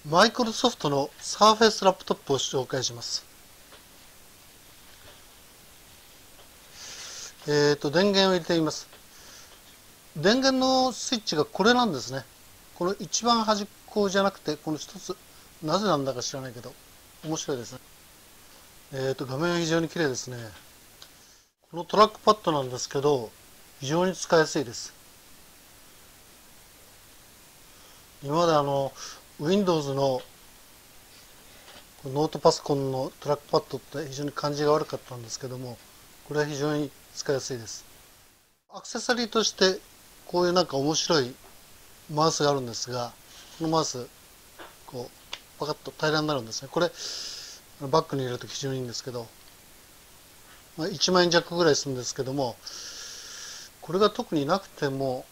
マイクロソフトのサーフェイスラップトップを紹介します。電源を入れています。電源のスイッチがこれなんですね。この一番端っこじゃなくて、この一つ、なぜなんだか知らないけど、面白いですね。画面は非常に綺麗ですね。このトラックパッドなんですけど、非常に使いやすいです。今までWindows のノートパソコンのトラックパッドって非常に感じが悪かったんですけども、これは非常に使いやすいです。アクセサリーとしてこういうなんか面白いマウスがあるんですが、このマウスこうパカッと平らになるんですね。これバッグに入れると非常にいいんですけど、1万円弱ぐらいするんですけども、これが特になくても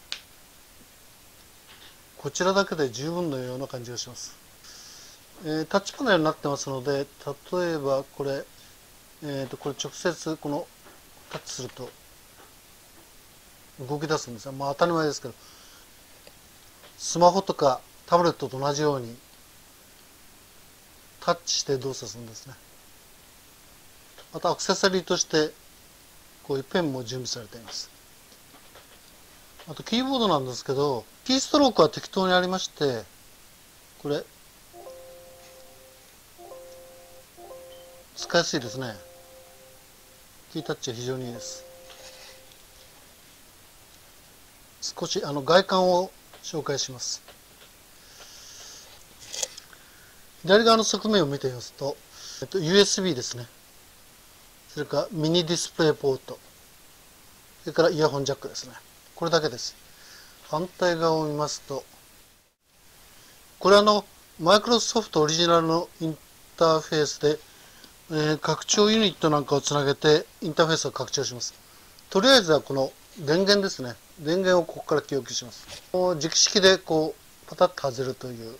こちらだけで十分のような感じがします。タッチパネルになってますので、例えばこれ、これ直接このタッチすると動き出すんですよ。当たり前ですけど、スマホとかタブレットと同じようにタッチして動作するんですね。またアクセサリーとしてこういうペンも準備されています。あとキーボードなんですけど、キーストロークは適当にありまして、これ使いやすいですね。キータッチは非常にいいです。少し外観を紹介します。左側の側面を見てみますと、USB ですね。それからミニディスプレイポート。それからイヤホンジャックですね。これだけです。反対側を見ますと、これマイクロソフトオリジナルのインターフェースで、拡張ユニットなんかをつなげてインターフェースを拡張します。とりあえずはこの電源ですね。電源をここから供給します。直式でこうパタッと外れるという。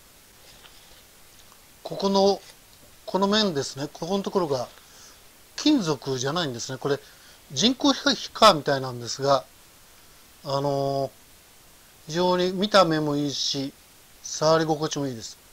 この面ですね。ここのところが金属じゃないんですね。これ人工皮革みたいなんですが、非常に見た目もいいし、触り心地もいいです。